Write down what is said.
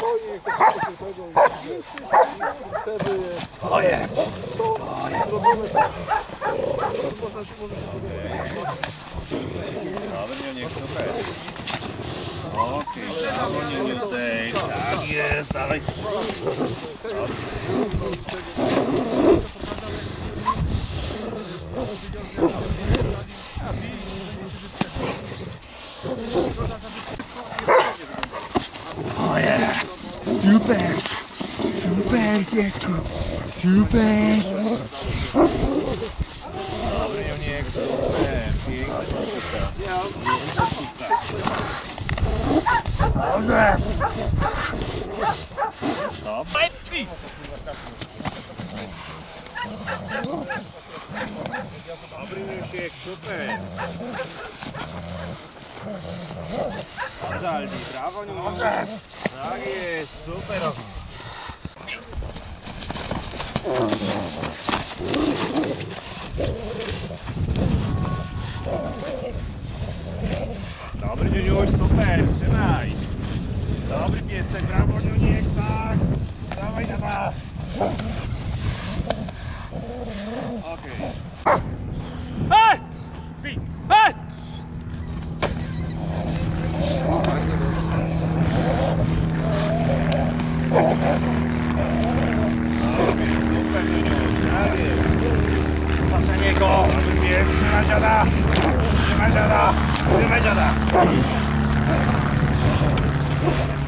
Oje! Dobra, niech to będzie. Okej, brawo, nie tutaj. Tak jest, dawaj. Oje! Super! Super, piesku! Super! Dobry, Joniek, super! Piękna sztuka. Dobrze! Stop! Dobry, Joniek, super! Zalbi, brawo, Joniek! Tak jest, super! Dobry, Niuniuś, super, trzymaj. Dobry piesek, brawo, Niuniek, tak. Dawaj na was. Okej. Hej! Bij! Hej! Super, Niuniuś, tak jest. Patrz na niego. Dobry pies, trzymaj dziada. Trzymaj dziada. Trzymaj dziada.